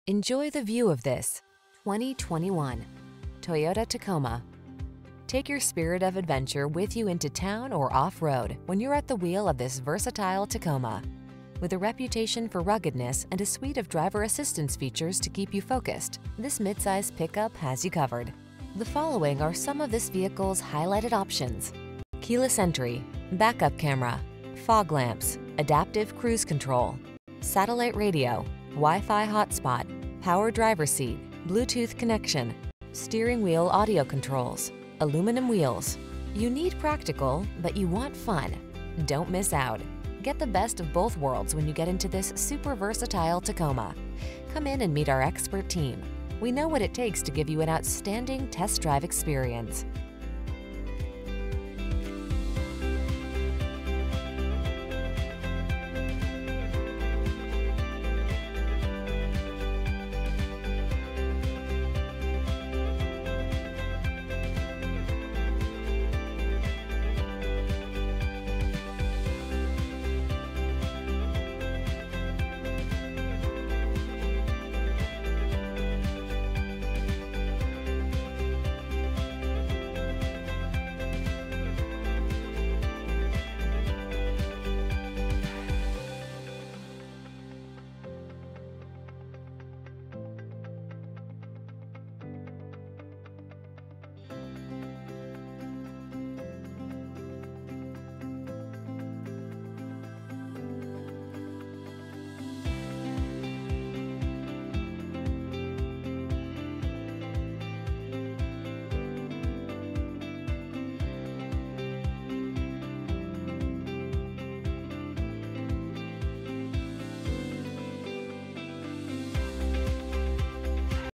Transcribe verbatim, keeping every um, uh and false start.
Enjoy the view of this twenty twenty-one Toyota Tacoma. Take your spirit of adventure with you into town or off-road when you're at the wheel of this versatile Tacoma. With a reputation for ruggedness and a suite of driver assistance features to keep you focused, this midsize pickup has you covered. The following are some of this vehicle's highlighted options: keyless entry, backup camera, fog lamps, adaptive cruise control, satellite radio, Wi-Fi hotspot, power driver seat, Bluetooth connection, steering wheel audio controls, aluminum wheels. You need practical, but you want fun. Don't miss out. Get the best of both worlds when you get into this super versatile Tacoma. Come in and meet our expert team. We know what it takes to give you an outstanding test drive experience.